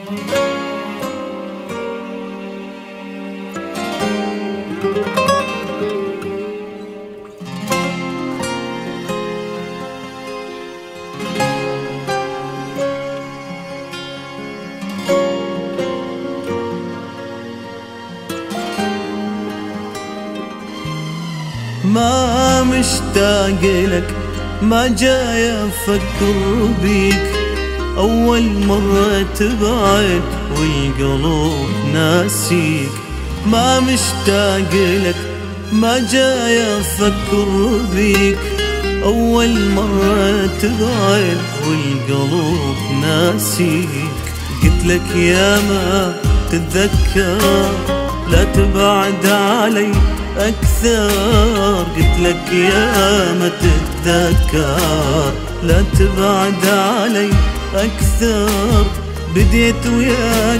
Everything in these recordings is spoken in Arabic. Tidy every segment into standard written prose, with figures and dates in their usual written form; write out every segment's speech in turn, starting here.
ما مشتاق لك، ما جاي افكر بيك، اول مرة تبعد والقلوب ناسيك. ما مشتاق لك، ما جاي افكر بيك، اول مرة تبعد والقلوب ناسيك. قلت لك يا ما تتذكر لا تبعد علي أكثر، قلت لك يا ما تتذكر لا تبعد علي أكثر. بديت وياك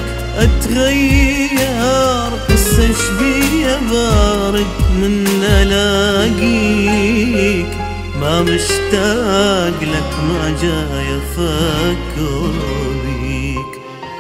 أتغير، هسه ايش بيا بارد من ألاقيك. ما مشتاق لك، ما جاي أفكر بيك.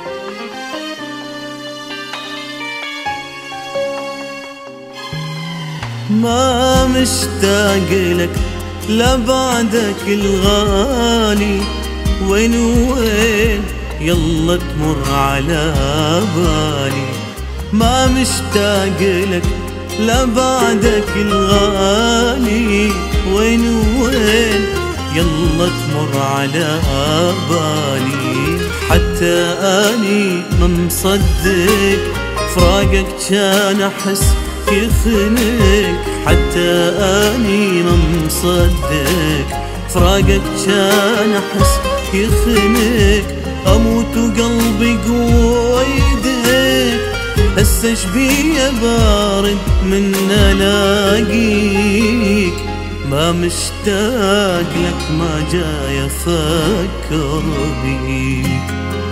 ما مشتاق لك، لا بعدك الغالي، وين وين يلا تمر على بالي. ما مشتاق لك، لا بعدك الغالي، وين وين يلا تمر على بالي. حتى اني ما مصدق فراقك كان احس يخنق، حتى اني ما مصدق فراقك كان احس يخنق. اموت وقلبي قويدك، هسه ايش بيا بارد من الاقيك. ما مشتاق لك، ما جاي افكر بيك.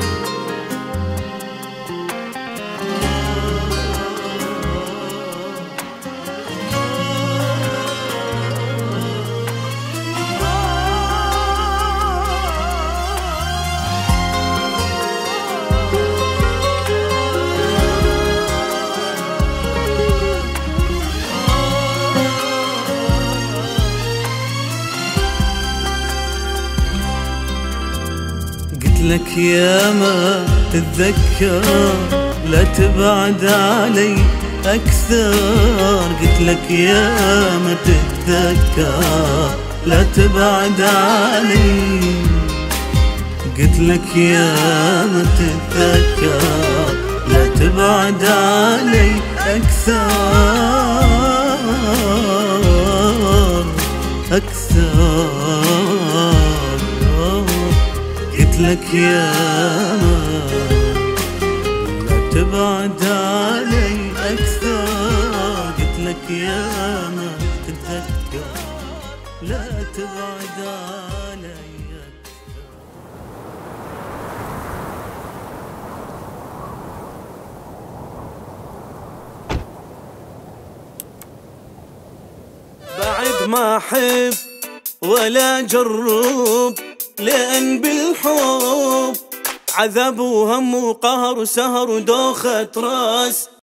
لك يا ما تتذكر لا تبعد علي أكثر، قلت لك يا ما تتذكر لا تبعد علي. قلت لك يا ما تتذكر لا تبعد علي أكثر أكثر. قلت لك يا ما لا تبعد علي أكثر، قلت لك يا ما تتذكر لا تبعد علي أكثر. بعد ما أحب ولا جرب، لأن بالحب عذاب وهم وقهر وسهر ودوخة راس.